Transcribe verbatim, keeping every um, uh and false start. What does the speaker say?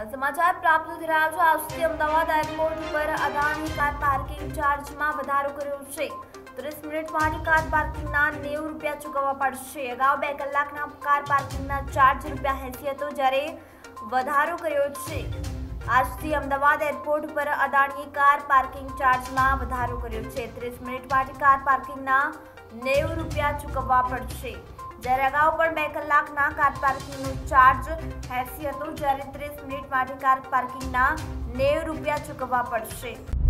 समाचार प्राप्त થઈ રહ્યા છે। આજથી અમદાવાદ એરપોર્ટ પર અદાણી કાર પાર્કિંગ ચાર્જમાં વધારો કર્યો છે। ત્રીસ મિનિટ માટે કાર પાર્કિંગના નેવું રૂપિયા ચૂકવવા પડશે। અગાઉ બે કલાકના કાર પાર્કિંગના ચાર્જ રૂપિયા એંસી હતો, જ્યારે વધારો કર્યો છે। આજથી અમદાવાદ એરપોર્ટ પર અદાણીએ કાર પાર્કિંગ ચાર્જમાં વધારો કર્યો છે। ત્રીસ મિનિટ માટે કાર પાર્કિંગના નેવું રૂપિયા ચૂકવવા પડશે, જ્યારે અગાઉ પણ બે કલાકના કાર પાર્કિંગનો ચાર્જ એંસી હતો, જ્યારે ત્રીસ મિનિટ માટે કાર પાર્કિંગના નેવું રૂપિયા ચૂકવવા પડશે।